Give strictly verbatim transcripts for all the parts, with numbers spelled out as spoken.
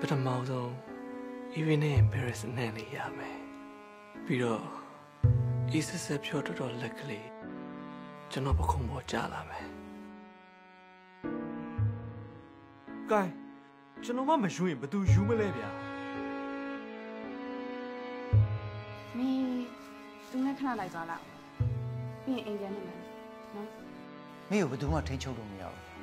ပထမဆုံး even in Paris နဲ့နေရမယ်ပြီးတော့ အေးဆက်ဆက်ဖြောတော်တော်လက်ကလေးကျွန်တော်ပခုံးပေါ်ကြားလာမယ်ကဲကျွန်တော်မှမယူရင်ဘယ်သူယူမလဲဗျာမင်းသူနဲ့ခဏလိုက်သွားလောက်ပြီးရင်အိမ်ပြန်နေမယ်နော်မင်းကိုဘယ်သူမှထိန်းချုပ်လို့မရဘူး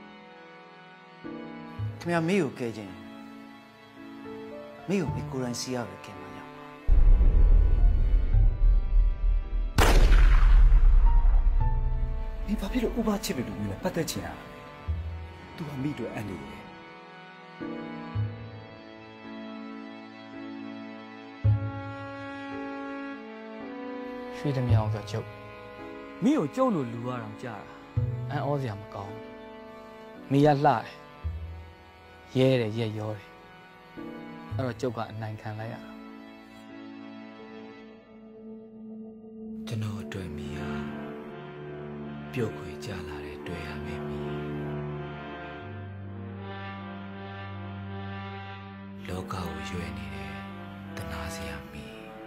ခင်ဗျာမင်းကိုကဲခြင်းမင်းကိုမင်းကိုယ်တိုင်စီးရပဲခင်ဗျာရမှာဒီဘာဖြစ်လို့ဥပချစ်လို့လူမျိုးလဲပတ်သက်ချင်ရတာသူကမိတို့အန်နေတယ်ရွှေသမီးအောင်ဆိုကျုပ်မင်းကိုကျုပ်လို့လူရအောင်ကြားတာအန်ဩစရာမကောင်းမိရလှတယ်ရဲတယ်ရက်ရောတယ်အဲ့တော့ကျုပ်ကအနိုင်ခံလိုက်ရတာကျွန်တော်အတွက်မိဟာပြုတ်ခွေကြလာတဲ့တွေ့ရမယ်မိလောကကိုရွယ်နေတဲ့တနာစရာမိ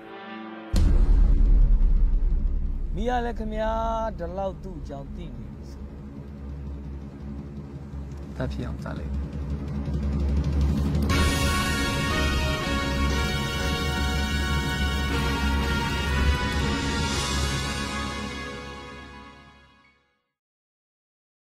မိရလဲခမညာဒီလောက်သူ့အကြောင်းသိနေပြီဆိုတတ်ဖြစ်အောင်စားလိုက်